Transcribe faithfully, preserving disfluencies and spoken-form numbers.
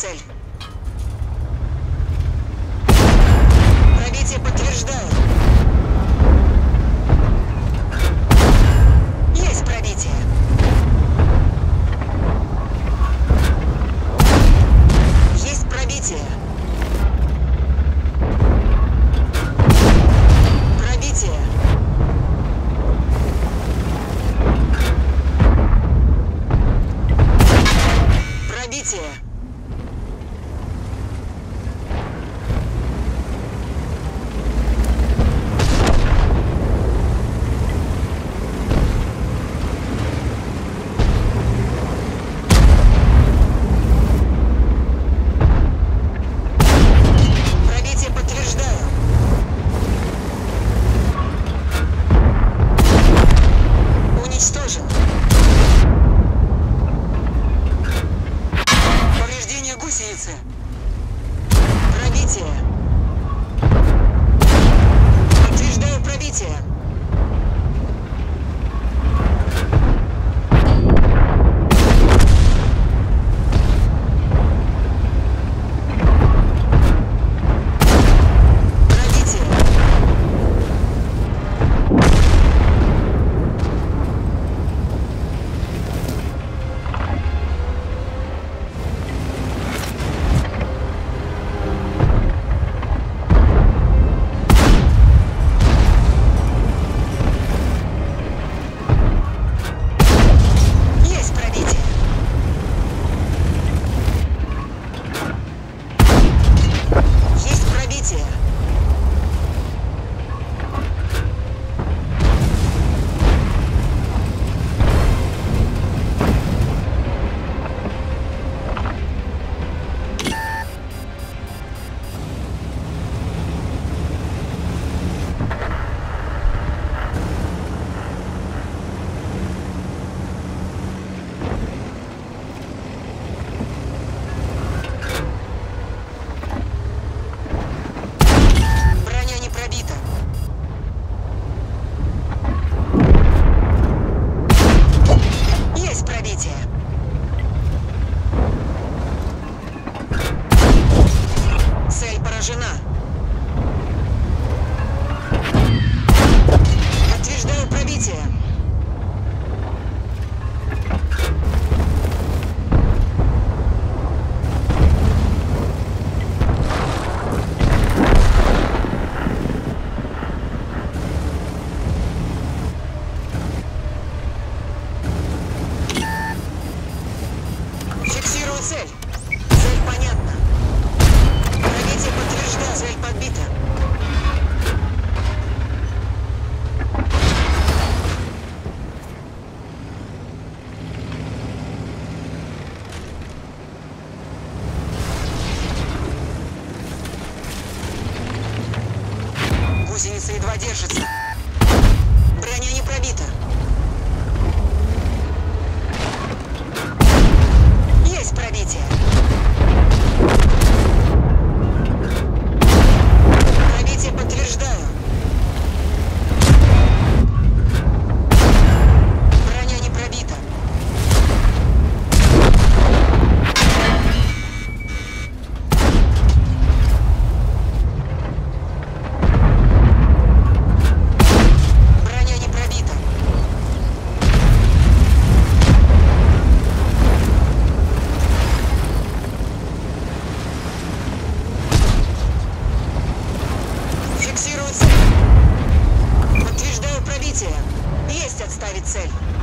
цель. Пробитие подтверждаю. Есть пробитие. Есть пробитие. Пробитие. Пробитие. Пробитие подтверждаю. Уничтожен. Повреждение гусеницы. Пробитие. Подтверждаю пробитие. Пробитие. Есть пробитие. Есть пробитие. Броня не пробита. Есть пробитие. Цель поражена. Подтверждаю пробитие. Фиксирую цель. Цель понятна. Пробитие подтверждаю. Цель подбита. Гусеница едва держится. Броня не пробита. Есть пробитие. Пробитие подтверждаю. Броня не пробита. Броня не пробита. Фиксирую цель. Подтверждаю пробитие. Есть отставить цель.